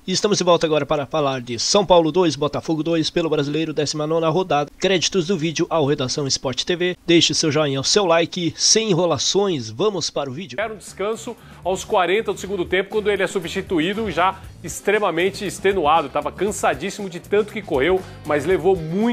Estamos de volta agora para falar de São Paulo 2, Botafogo 2 pelo Brasileiro, 19ª rodada. Créditos do vídeo ao Redação Sport TV. Deixe seu joinha, o seu like, sem enrolações, vamos para o vídeo. Era um descanso aos 40 do segundo tempo, quando ele é substituído já extremamente extenuado. Estava cansadíssimo de tanto que correu, mas levou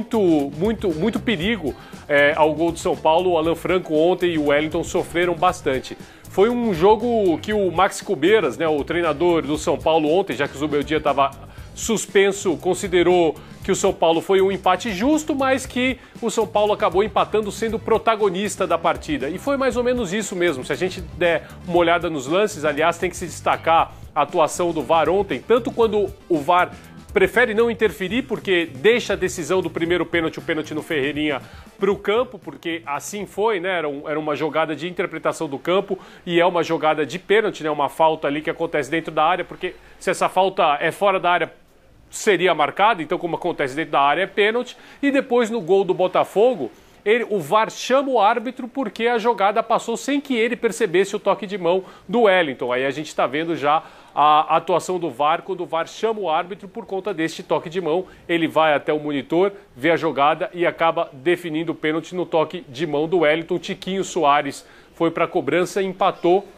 muito perigo ao gol do São Paulo. O Alan Franco ontem e o Wellington sofreram bastante. Foi um jogo que o Maxi Cubeiras, o treinador do São Paulo ontem, já que o Zubeldia estava suspenso, considerou que o São Paulo foi um empate justo, mas que o São Paulo acabou empatando sendo protagonista da partida. E foi mais ou menos isso mesmo. Se a gente der uma olhada nos lances, aliás, tem que se destacar a atuação do VAR ontem, tanto quando o VAR prefere não interferir, porque deixa a decisão do primeiro pênalti, o pênalti no Ferreirinha, para o campo, porque assim foi, era uma jogada de interpretação do campo e é uma jogada de pênalti, uma falta ali que acontece dentro da área, porque se essa falta é fora da área, seria marcada, então como acontece dentro da área é pênalti. E depois no gol do Botafogo, o VAR chama o árbitro porque a jogada passou sem que ele percebesse o toque de mão do Wellington. Aí a gente está vendo já a atuação do VAR, quando o VAR chama o árbitro por conta deste toque de mão. Ele vai até o monitor, vê a jogada e acaba definindo o pênalti no toque de mão do Wellington. Tiquinho Soares foi para a cobrança e empatou.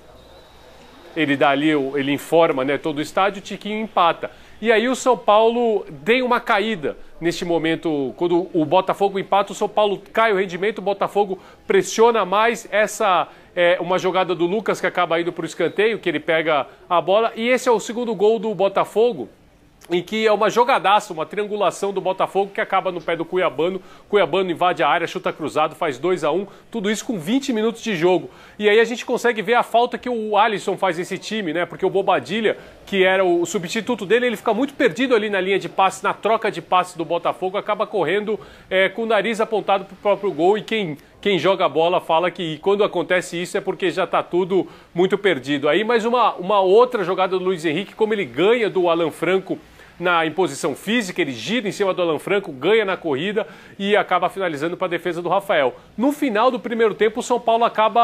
Ele dá ali, ele informa todo o estádio, o Tiquinho empata. E aí o São Paulo tem uma caída neste momento. Quando o Botafogo empata, o São Paulo cai o rendimento, o Botafogo pressiona mais. Essa é uma jogada do Lucas que acaba indo para o escanteio, que ele pega a bola. E esse é o segundo gol do Botafogo, em que é uma jogadaça, uma triangulação do Botafogo que acaba no pé do Cuiabano. Cuiabano invade a área, chuta cruzado, faz 2-1, tudo isso com 20 minutos de jogo. E aí a gente consegue ver a falta que o Alisson faz nesse time, porque o Bobadilla, que era o substituto dele, ele fica muito perdido ali na linha de passe, na troca de passes do Botafogo, acaba correndo com o nariz apontado para o próprio gol. E quem joga a bola fala que quando acontece isso é porque já está tudo muito perdido. Aí mais uma outra jogada do Luiz Henrique, como ele ganha do Alan Franco na imposição física, ele gira em cima do Alan Franco, ganha na corrida e acaba finalizando para a defesa do Rafael. No final do primeiro tempo, o São Paulo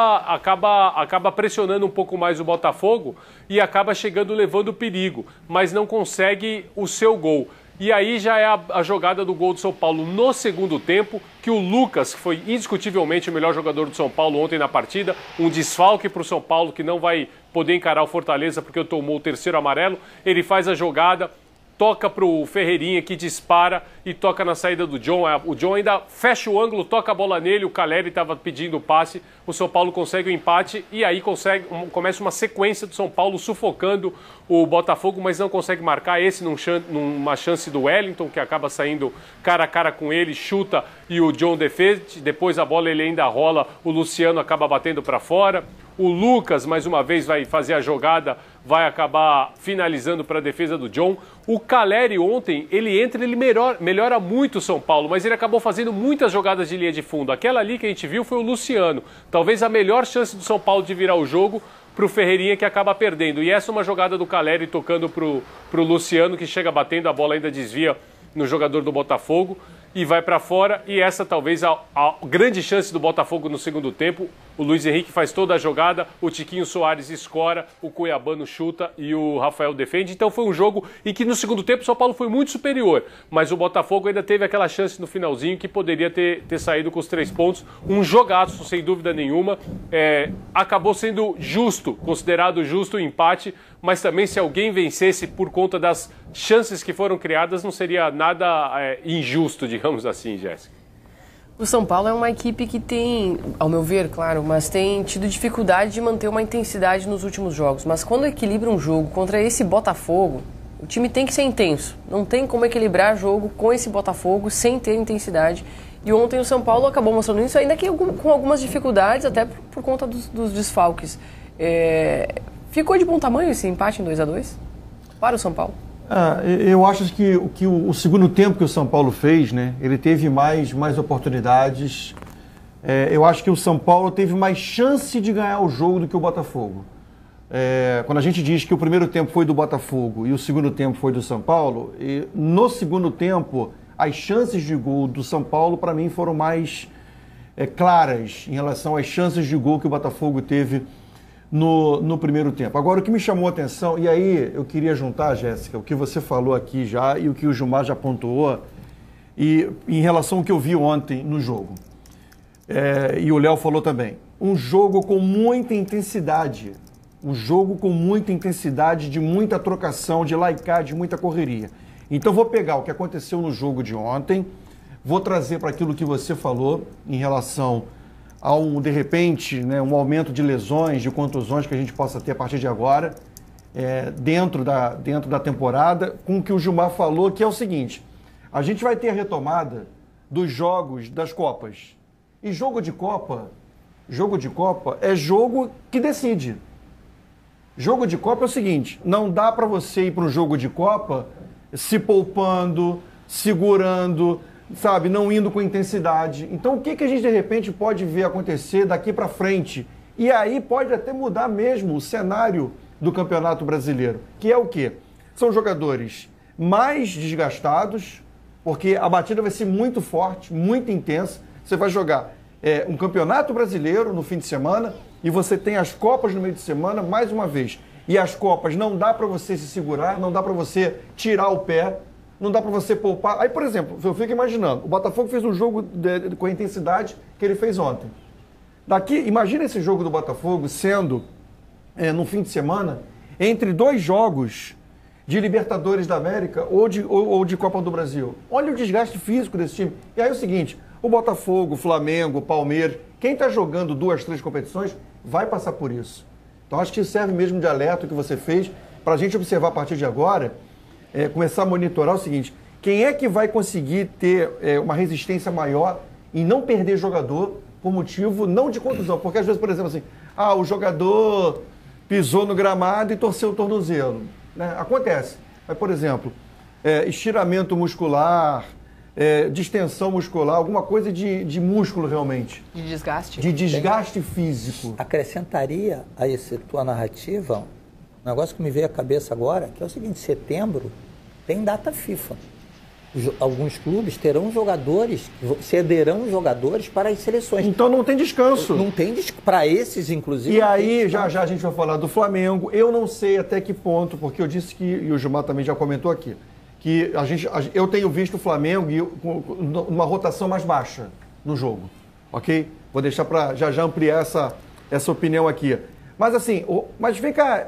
acaba pressionando um pouco mais o Botafogo e acaba chegando levando perigo, mas não consegue o seu gol. E aí já é a jogada do gol do São Paulo no segundo tempo, que o Lucas, que foi indiscutivelmente o melhor jogador do São Paulo ontem na partida, um desfalque para o São Paulo que não vai poder encarar o Fortaleza porque tomou o terceiro amarelo, ele faz a jogada, toca para o Ferreirinha, que dispara e toca na saída do John. O John ainda fecha o ângulo, toca a bola nele, o Caleri estava pedindo o passe, o São Paulo consegue o empate e aí começa uma sequência do São Paulo sufocando o Botafogo, mas não consegue marcar. Esse numa chance do Wellington, que acaba saindo cara a cara com ele, chuta e o John defende. Depois a bola ele ainda rola, o Luciano acaba batendo para fora. O Lucas, mais uma vez, vai fazer a jogada, vai acabar finalizando para a defesa do John. O Caleri ontem, ele melhora muito o São Paulo, mas ele acabou fazendo muitas jogadas de linha de fundo. Aquela ali que a gente viu foi o Luciano. Talvez a melhor chance do São Paulo de virar o jogo para o Ferreirinha, que acaba perdendo. E essa é uma jogada do Caleri tocando para o Luciano, que chega batendo, a bola ainda desvia no jogador do Botafogo e vai para fora. E essa talvez a grande chance do Botafogo no segundo tempo. O Luiz Henrique faz toda a jogada, o Tiquinho Soares escora, o Cuiabano chuta e o Rafael defende. Então foi um jogo em que no segundo tempo o São Paulo foi muito superior, mas o Botafogo ainda teve aquela chance no finalzinho que poderia ter saído com os 3 pontos. Um jogaço, sem dúvida nenhuma. Acabou sendo justo, considerado justo o empate, mas também se alguém vencesse por conta das chances que foram criadas, não seria nada injusto, digamos assim, Jéssica. O São Paulo é uma equipe que tem, ao meu ver, claro, mas tem tido dificuldade de manter uma intensidade nos últimos jogos. Mas quando equilibra um jogo contra esse Botafogo, o time tem que ser intenso. Não tem como equilibrar jogo com esse Botafogo sem ter intensidade. E ontem o São Paulo acabou mostrando isso, ainda que com algumas dificuldades, até por conta dos desfalques. Ficou de bom tamanho esse empate em 2-2 para o São Paulo? Eu acho que o segundo tempo que o São Paulo fez, ele teve mais oportunidades. Eu acho que o São Paulo teve mais chance de ganhar o jogo do que o Botafogo. Quando a gente diz que o primeiro tempo foi do Botafogo e o segundo tempo foi do São Paulo, no segundo tempo as chances de gol do São Paulo, para mim, foram mais claras em relação às chances de gol que o Botafogo teve no primeiro tempo. Agora, o que me chamou a atenção, e aí eu queria juntar, Jéssica, o que você falou aqui já e o que o Gilmar já pontuou, e em relação ao que eu vi ontem no jogo. E o Léo falou também. Um jogo com muita intensidade. Um jogo com muita intensidade, de muita trocação, de laicar, de muita correria. Então, vou pegar o que aconteceu no jogo de ontem, vou trazer para aquilo que você falou em relação a de repente, né, um aumento de lesões, de contusões que a gente possa ter a partir de agora, dentro da temporada, com o que o Gilmar falou, que é o seguinte: a gente vai ter a retomada dos jogos das Copas. E jogo de Copa é jogo que decide. Jogo de Copa é o seguinte: não dá para você ir para um jogo de Copa se poupando, segurando, sabe, não indo com intensidade. Então, o que a gente, de repente, pode ver acontecer daqui para frente? E aí pode até mudar mesmo o cenário do Campeonato Brasileiro, que é o quê? São jogadores mais desgastados, porque a batida vai ser muito forte, muito intensa. Você vai jogar um Campeonato Brasileiro no fim de semana e você tem as Copas no meio de semana, mais uma vez. E as Copas não dá para você se segurar, não dá para você tirar o pé, não dá para você poupar. Aí, por exemplo, eu fico imaginando, o Botafogo fez um jogo com a intensidade que ele fez ontem. Imagina esse jogo do Botafogo sendo, no fim de semana, entre dois jogos de Libertadores da América ou de Copa do Brasil. Olha o desgaste físico desse time. E aí é o seguinte: o Botafogo, o Flamengo, o Palmeiras, quem está jogando 2, 3 competições vai passar por isso. Então acho que isso serve mesmo de alerta que você fez para a gente observar a partir de agora, começar a monitorar o seguinte: quem é que vai conseguir ter uma resistência maior e não perder jogador por motivo não de contusão? Porque às vezes, por exemplo, assim, o jogador pisou no gramado e torceu o tornozelo. Né? Acontece. Mas, por exemplo, estiramento muscular, distensão muscular, alguma coisa de músculo realmente. De desgaste. De desgaste físico. Acrescentaria a essa tua narrativa um negócio que me veio à cabeça agora, que é o seguinte: setembro tem data FIFA. Alguns clubes terão jogadores, cederão jogadores para as seleções. Então não tem descanso. Não tem para esses, inclusive. E aí, já a gente vai falar do Flamengo. Eu não sei até que ponto, porque eu disse que, e o Gilmar também já comentou aqui, que eu tenho visto o Flamengo numa rotação mais baixa no jogo, ok? Vou deixar para já ampliar essa opinião aqui. Mas assim, mas vem cá,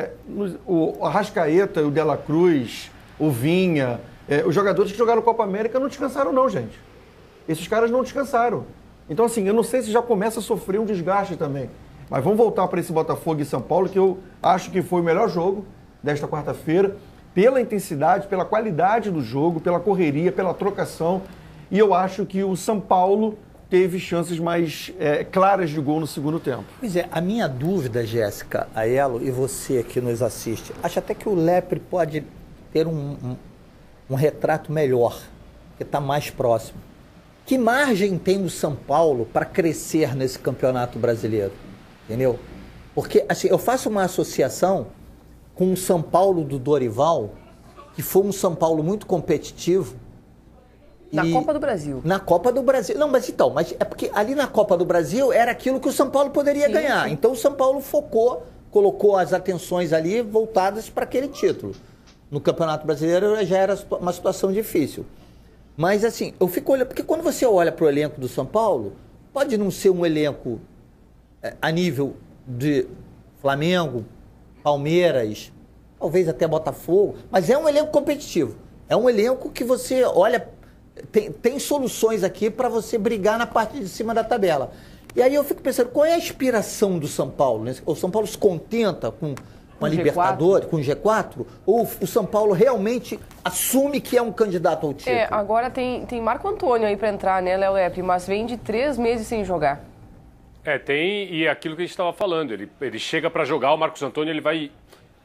o Arrascaeta, o De La Cruz, o Vinha, os jogadores que jogaram Copa América não descansaram não, gente. Esses caras não descansaram. Então assim, eu não sei se já começa a sofrer um desgaste também. Mas vamos voltar para esse Botafogo e São Paulo, que eu acho que foi o melhor jogo desta quarta-feira, pela intensidade, pela qualidade do jogo, pela correria, pela trocação. E eu acho que o São Paulo teve chances mais claras de gol no segundo tempo. Pois é, a minha dúvida, Jéssica, Aiello, e você que nos assiste, acho até que o Lepre pode ter um retrato melhor, que está mais próximo. Que margem tem o São Paulo para crescer nesse campeonato brasileiro? Entendeu? Porque assim, eu faço uma associação com o São Paulo do Dorival, que foi um São Paulo muito competitivo. Na Copa do Brasil. Na Copa do Brasil. Não, mas é porque ali na Copa do Brasil era aquilo que o São Paulo poderia ganhar. Sim. Então o São Paulo colocou as atenções ali voltadas para aquele título. No Campeonato Brasileiro já era uma situação difícil. Mas assim, eu fico olhando, porque quando você olha para o elenco do São Paulo, pode não ser um elenco a nível de Flamengo, Palmeiras, talvez até Botafogo, mas é um elenco competitivo. É um elenco que você olha, tem soluções aqui para você brigar na parte de cima da tabela. E aí eu fico pensando, qual é a inspiração do São Paulo? O São Paulo se contenta com a Libertadores, com o G4? Ou o São Paulo realmente assume que é um candidato ao título? Agora tem Marco Antônio aí para entrar, né, Léo Lepre, mas vem de 3 meses sem jogar. Tem, e é aquilo que a gente estava falando, ele chega para jogar, o Marcos Antônio ele vai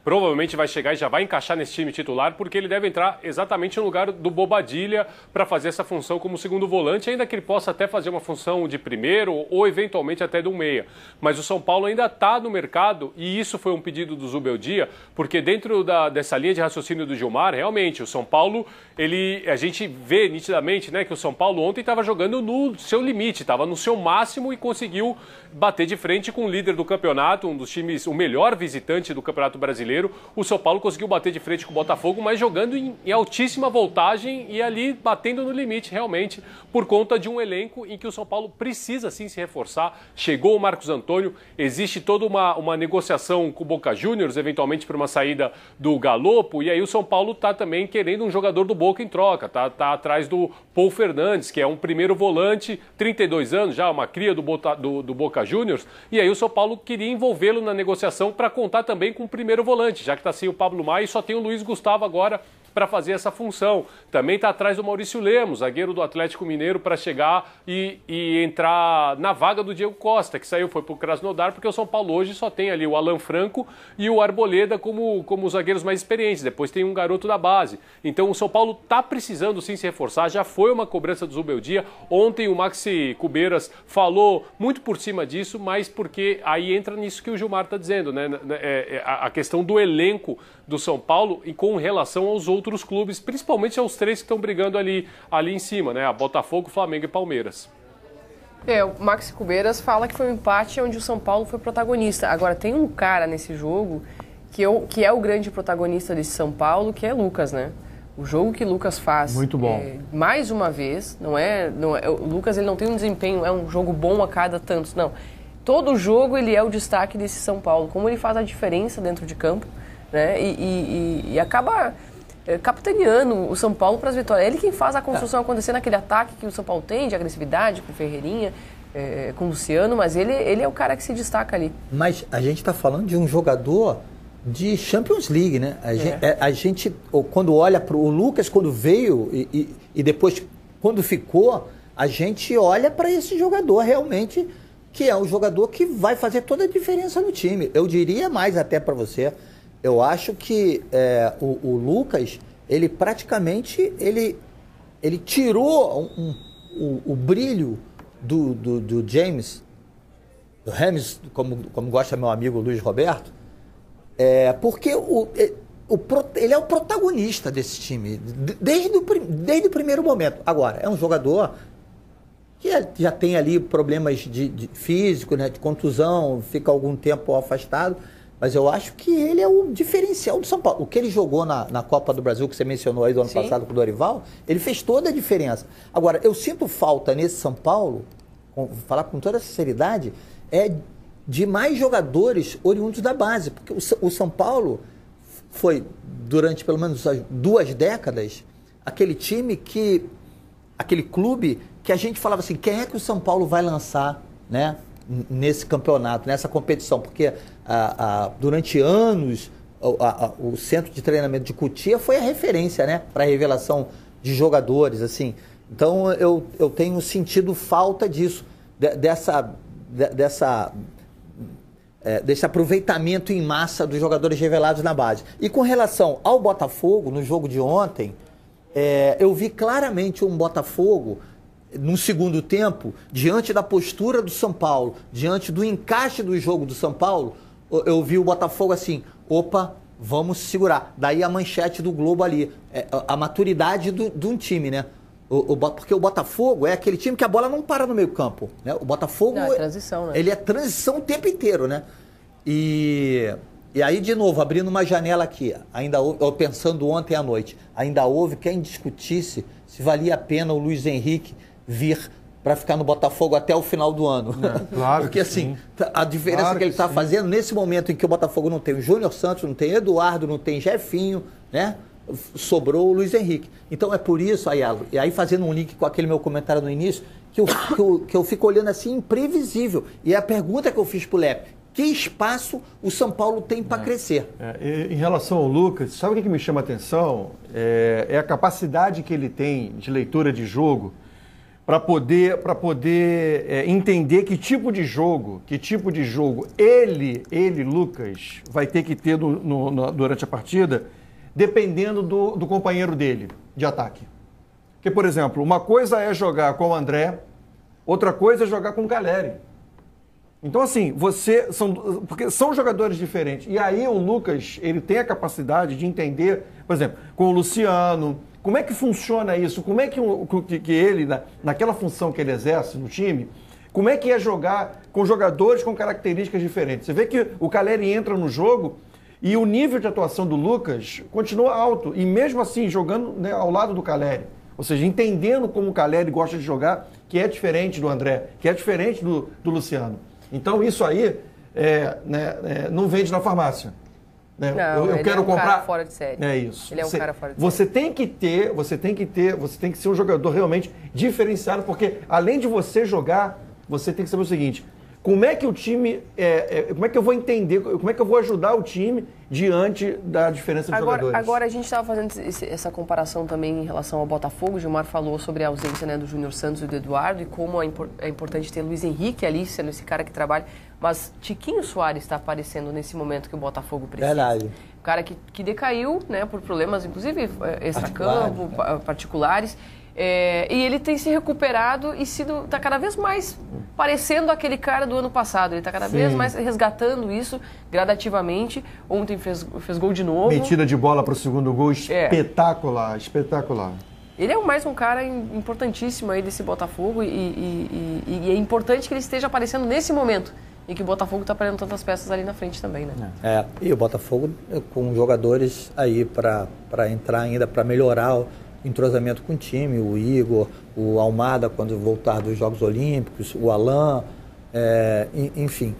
provavelmente vai chegar e já vai encaixar nesse time titular, porque ele deve entrar exatamente no lugar do Bobadilla para fazer essa função como segundo volante, ainda que ele possa até fazer uma função de primeiro ou eventualmente até de um meia. Mas o São Paulo ainda está no mercado, e isso foi um pedido do Zubeldia, porque dentro dessa linha de raciocínio do Gilmar, realmente, o São Paulo, a gente vê nitidamente, né, que o São Paulo ontem estava jogando no seu limite, estava no seu máximo e conseguiu bater de frente com o líder do campeonato, um dos times, o melhor visitante do Campeonato Brasileiro. O São Paulo conseguiu bater de frente com o Botafogo, mas jogando em altíssima voltagem e ali batendo no limite, realmente, por conta de um elenco em que o São Paulo precisa sim se reforçar. Chegou o Marcos Antônio, existe toda uma negociação com o Boca Juniors, eventualmente para uma saída do Galopo, e aí o São Paulo está também querendo um jogador do Boca em troca, tá atrás do Paul Fernandes, que é um primeiro volante, 32 anos já, uma cria do Boca Juniors, e aí o São Paulo queria envolvê-lo na negociação para contar também com o primeiro volante, já que está sem o Pablo Maia e só tem o Luiz Gustavo agora para fazer essa função. Também está atrás do Maurício Lemos, zagueiro do Atlético Mineiro, para chegar e entrar na vaga do Diego Costa, que foi para o Krasnodar, porque o São Paulo hoje só tem ali o Alan Franco e o Arboleda como os zagueiros mais experientes. Depois tem um garoto da base. Então o São Paulo está precisando sim se reforçar, já foi uma cobrança do Zubeldia. Ontem o Maxi Cubeiras falou muito por cima disso, mas porque aí entra nisso que o Gilmar está dizendo, né? A questão do elenco do São Paulo e com relação aos outros clubes, principalmente aos três que estão brigando ali em cima, né? A Botafogo, Flamengo e Palmeiras. O Maxi Cubeiras fala que foi um empate onde o São Paulo foi protagonista. Agora, tem um cara nesse jogo que é o grande protagonista desse São Paulo, que é Lucas, né? O jogo que Lucas faz... Muito bom. Mais uma vez, o Lucas ele não tem um desempenho, é um jogo bom a cada tantos, não. Todo jogo ele é o destaque desse São Paulo, como ele faz a diferença dentro de campo, né? E acaba capitaneando o São Paulo para as vitórias. É ele quem faz a construção acontecer naquele ataque que o São Paulo tem, de agressividade, com o Ferreirinha, com o Luciano, mas ele é o cara que se destaca ali. Mas a gente está falando de um jogador de Champions League, né? A gente, quando olha para o Lucas, quando veio e depois quando ficou, a gente olha para esse jogador realmente, que é um jogador que vai fazer toda a diferença no time. Eu diria mais até para você, eu acho que o Lucas, ele praticamente, ele tirou o brilho do James, do James, como gosta meu amigo Luiz Roberto, porque ele é o protagonista desse time, desde o primeiro momento. Agora, é um jogador que já tem ali problemas de físico, né, de contusão, fica algum tempo afastado, mas eu acho que ele é o diferencial do São Paulo. O que ele jogou na Copa do Brasil, que você mencionou aí do ano passado com o Dorival, ele fez toda a diferença. Agora, eu sinto falta nesse São Paulo, vou falar com toda sinceridade, de mais jogadores oriundos da base, porque o São Paulo foi, durante pelo menos 2 décadas, aquele clube que a gente falava assim, quem é que o São Paulo vai lançar, né, nesse campeonato, nessa competição? Porque durante anos o centro de treinamento de Cotia foi a referência, né, para a revelação de jogadores, assim. Então eu tenho sentido falta disso, desse aproveitamento em massa dos jogadores revelados na base. E com relação ao Botafogo, no jogo de ontem, eu vi claramente um Botafogo, no segundo tempo, diante da postura do São Paulo, diante do encaixe do jogo do São Paulo, eu vi o Botafogo assim, opa, vamos segurar. Daí a manchete do Globo ali, a maturidade de um time, né? Porque o Botafogo é aquele time que a bola não para no meio campo, né? O Botafogo, é transição, né? Ele é transição o tempo inteiro, né? E aí, de novo, abrindo uma janela aqui, pensando ontem à noite, ainda houve quem discutisse se valia a pena o Luiz Henrique vir para ficar no Botafogo até o final do ano. Claro. Porque assim, a diferença que ele está fazendo nesse momento em que o Botafogo não tem o Júnior Santos, não tem Eduardo, não tem Jefinho, né? Sobrou o Luiz Henrique. Então é por isso, Ayala, e aí fazendo um link com aquele meu comentário no início, que eu fico olhando assim, imprevisível. E a pergunta que eu fiz pro Lepe, que espaço o São Paulo tem para crescer? Em relação ao Lucas, sabe o que me chama a atenção? É a capacidade que ele tem de leitura de jogo. para poder entender que tipo de jogo ele, Lucas, vai ter que ter durante a partida, dependendo do companheiro dele de ataque. Porque, por exemplo, uma coisa é jogar com o André, outra coisa é jogar com o Caleri. Então, assim, porque são jogadores diferentes. E aí o Lucas, ele tem a capacidade de entender, por exemplo, com o Luciano, como é que funciona isso? Como é que ele, naquela função que ele exerce no time, como é que é jogar com jogadores com características diferentes? Você vê que o Caleri entra no jogo e o nível de atuação do Lucas continua alto. E mesmo assim, jogando, né, ao lado do Caleri. Ou seja, entendendo como o Caleri gosta de jogar, que é diferente do André, que é diferente do Luciano. Então, isso aí não vende na farmácia. Né? Não, eu quero comprar. Cara fora de série. É isso. Ele é um cara fora de série. Você tem que ser um jogador realmente diferenciado, porque além de você jogar, você tem que saber o seguinte: como é que o time, como é que eu vou entender, como é que eu vou ajudar o time diante da diferença de jogadores? Agora a gente estava fazendo essa comparação também em relação ao Botafogo. O Gilmar falou sobre a ausência, né, do Júnior Santos e do Eduardo e como é importante ter Luiz Henrique ali, sendo esse cara que trabalha. Mas Tiquinho Soares está aparecendo nesse momento que o Botafogo precisa. Verdade. O cara que decaiu, né, por problemas, inclusive extracampo, particulares. E ele tem se recuperado e está cada vez mais parecendo aquele cara do ano passado. Ele está cada vez mais resgatando isso gradativamente. Ontem fez gol de novo. Metida de bola para o segundo gol, espetacular, espetacular. Ele é mais um cara importantíssimo aí desse Botafogo e é importante que ele esteja aparecendo nesse momento em que o Botafogo está perdendo tantas peças ali na frente também, né? E o Botafogo com jogadores aí para entrar ainda, para melhorar o entrosamento com o time, o Igor, o Almada quando voltar dos Jogos Olímpicos, o Alain, enfim.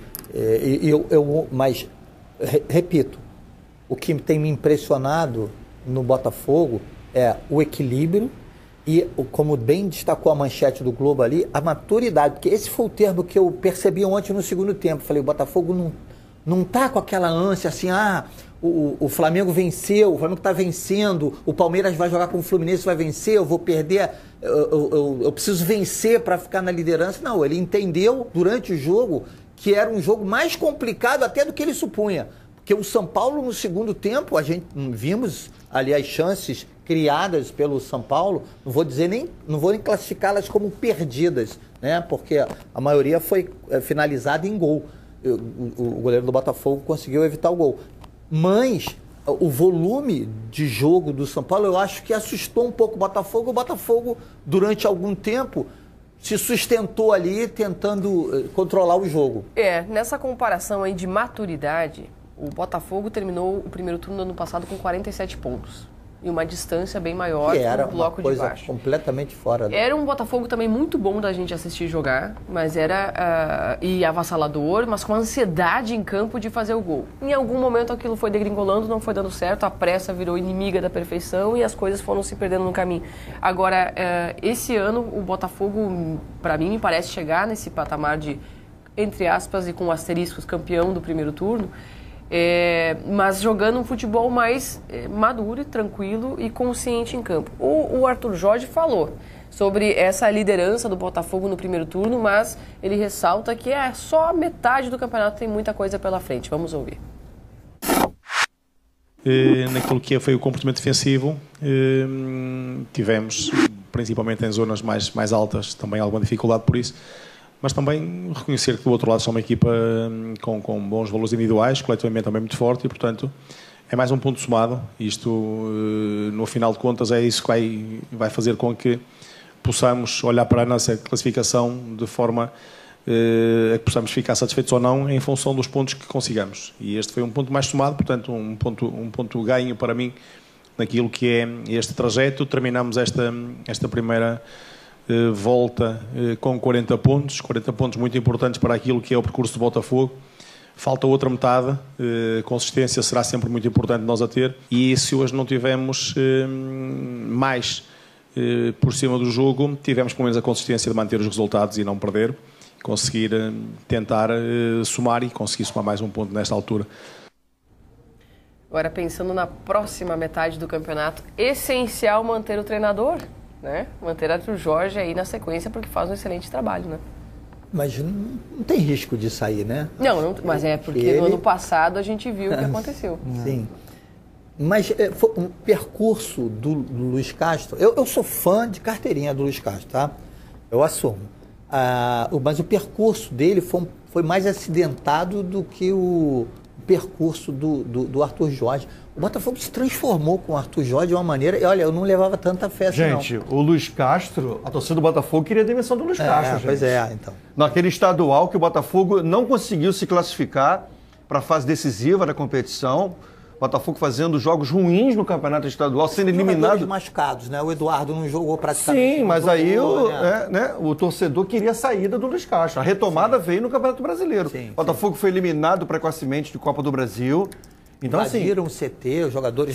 Mas, repito, o que tem me impressionado no Botafogo é o equilíbrio e, como bem destacou a manchete do Globo ali, a maturidade, porque esse foi o termo que eu percebi ontem no segundo tempo. Falei, o Botafogo não tá com aquela ânsia assim, o Flamengo venceu, o Flamengo está vencendo, o Palmeiras vai jogar com o Fluminense, vai vencer, eu vou perder, eu preciso vencer para ficar na liderança. Não, ele entendeu durante o jogo que era um jogo mais complicado até do que ele supunha. Porque o São Paulo, no segundo tempo, a gente vimos ali as chances criadas pelo São Paulo, não vou nem classificá-las como perdidas, né? Porque a maioria foi finalizada em gol. O goleiro do Botafogo conseguiu evitar o gol. Mas o volume de jogo do São Paulo, eu acho que assustou um pouco o Botafogo. O Botafogo, durante algum tempo, se sustentou ali tentando controlar o jogo. Nessa comparação aí de maturidade, o Botafogo terminou o primeiro turno do ano passado com 47 pontos. E uma distância bem maior do bloco de baixo. Era uma coisa completamente fora. Era um Botafogo também muito bom da gente assistir jogar, mas era e avassalador, mas com ansiedade em campo de fazer o gol. Em algum momento aquilo foi degringolando, não foi dando certo, a pressa virou inimiga da perfeição e as coisas foram se perdendo no caminho. Agora, esse ano o Botafogo, para mim, me parece chegar nesse patamar de, entre aspas, e com asteriscos, campeão do primeiro turno, mas jogando um futebol mais maduro, tranquilo e consciente em campo. O Arthur Jorge falou sobre essa liderança do Botafogo no primeiro turno, mas ele ressalta que é só metade do campeonato, tem muita coisa pela frente. Vamos ouvir. Naquilo que foi o comportamento defensivo, tivemos, principalmente em zonas mais altas, também alguma dificuldade por isso. Mas também reconhecer que do outro lado são uma equipa com bons valores individuais, coletivamente também muito forte e, portanto, é mais um ponto somado. Isto, no final de contas, é isso que vai fazer com que possamos olhar para a nossa classificação de forma a que possamos ficar satisfeitos ou não em função dos pontos que consigamos. E este foi um ponto mais somado, portanto, um ponto ganho para mim naquilo que é este trajeto. Terminamos esta primeira volta com 40 pontos muito importantes para aquilo que é o percurso do Botafogo. Falta outra metade, consistência será sempre muito importante nós a ter, e se hoje não tivemos mais por cima do jogo, tivemos pelo menos a consistência de manter os resultados e não perder, conseguir tentar somar e conseguir somar mais um ponto nesta altura. Agora, pensando na próxima metade do campeonato, essencial manter o treinador? né? Manter Arthur Jorge aí na sequência porque faz um excelente trabalho, né? Mas não tem risco de sair, né? Não, mas é porque no ano passado a gente viu o que aconteceu. Sim. Mas foi um percurso do Luiz Castro. Eu sou fã de carteirinha do Luiz Castro, tá? Eu assumo. Mas o percurso dele foi mais acidentado do que o percurso do Arthur Jorge. O Botafogo se transformou com o Arthur Jorge de uma maneira... E olha, eu não levava tanta fé assim, não. Gente, o Luiz Castro, a torcida do Botafogo queria a demissão do Luiz Castro, gente. Pois é, então. Naquele estadual que o Botafogo não conseguiu se classificar para a fase decisiva da competição, o Botafogo fazendo jogos ruins no campeonato estadual, sendo eliminado. Machucados, né? O Eduardo não jogou praticamente. Sim, mas aí o torcedor queria a saída do Luiz Castro. A retomada veio no Campeonato Brasileiro. O Botafogo foi eliminado precocemente de Copa do Brasil. Então, invadiram o CT, os jogadores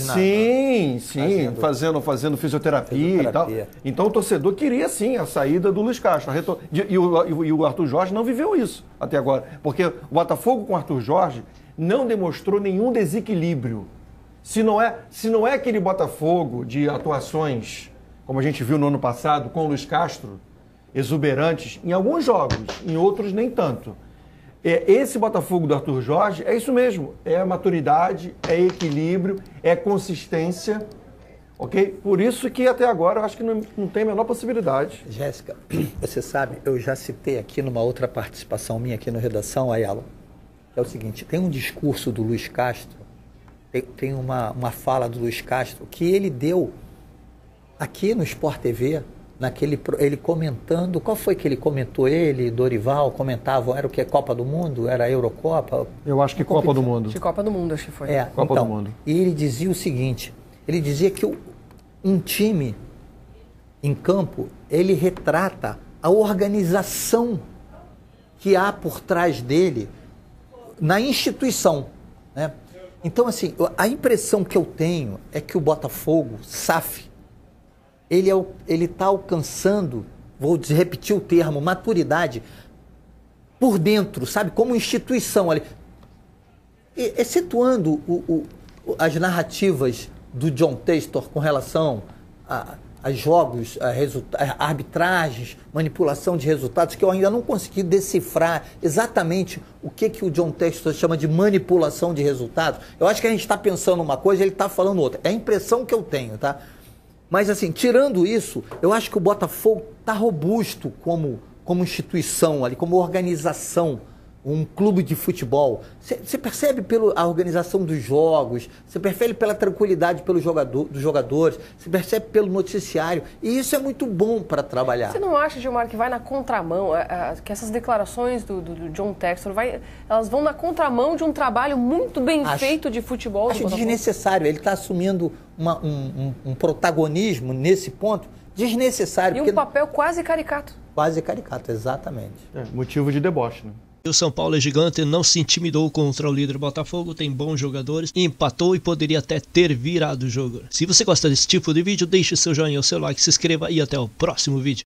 fazendo fisioterapia e tal. Então o torcedor queria sim a saída do Luiz Castro. E o Arthur Jorge não viveu isso até agora. Porque o Botafogo com o Arthur Jorge não demonstrou nenhum desequilíbrio. Se não é aquele Botafogo de atuações, como a gente viu no ano passado, com o Luiz Castro, exuberantes, em alguns jogos, em outros nem tanto. Esse Botafogo do Arthur Jorge é isso mesmo, é maturidade, é equilíbrio, é consistência, ok? Por isso que até agora eu acho que não tem a menor possibilidade. Jéssica, você sabe, eu já citei aqui numa outra participação minha aqui no Redação, Ayala, é o seguinte, tem um discurso do Luiz Castro, tem uma fala do Luiz Castro que ele deu aqui no Sport TV, ele comentando, qual foi que ele comentou? Ele, Dorival, comentavam, era o que? Copa do Mundo? Era a Eurocopa? Eu acho que Copa do Mundo. De Copa do Mundo, acho que foi. Copa do Mundo. E ele dizia o seguinte, ele dizia que um time em campo, ele retrata a organização que há por trás dele na instituição, né? Então, assim, a impressão que eu tenho é que o Botafogo, SAF, ele está alcançando, vou repetir o termo, maturidade por dentro, sabe? Como instituição ali. Excetuando as narrativas do John Textor com relação a jogos, a arbitragens, manipulação de resultados, que eu ainda não consegui decifrar exatamente o que o John Textor chama de manipulação de resultados. Eu acho que a gente está pensando uma coisa e ele está falando outra. É a impressão que eu tenho, tá? Mas, assim, tirando isso, eu acho que o Botafogo está robusto como instituição ali, como organização, um clube de futebol. Você percebe pela organização dos jogos, você percebe pela tranquilidade dos jogadores, você percebe pelo noticiário. E isso é muito bom para trabalhar. Você não acha, Gilmar, que vai na contramão, que essas declarações do John Textor, elas vão na contramão de um trabalho muito bem feito de futebol? Acho desnecessário. Ele está assumindo um protagonismo nesse ponto desnecessário. E um papel quase caricato. Quase caricato, exatamente. Motivo de deboche, né? O São Paulo é gigante, não se intimidou contra o líder Botafogo, tem bons jogadores, empatou e poderia até ter virado o jogo. Se você gosta desse tipo de vídeo, deixe seu joinha, o seu like, se inscreva e até o próximo vídeo.